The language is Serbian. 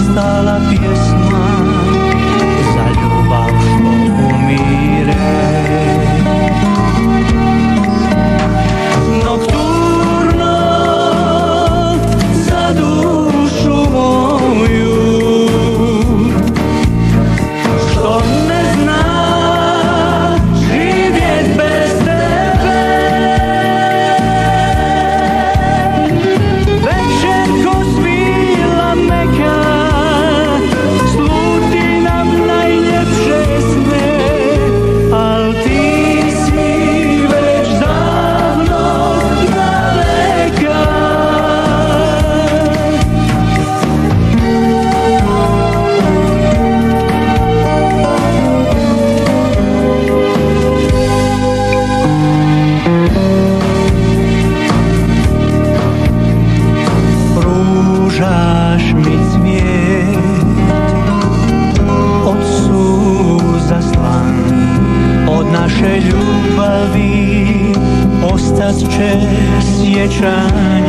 ostala pjesma za ljubav što umire. Nokturno za dušu moju što ne zna živjet bez tebe. Večer ko svila meka sluti nam najljepše sne, al ti si već davno daleka. Pružaš mi cvijet od suza slan, od naše ljubavi ostat će sjećanje.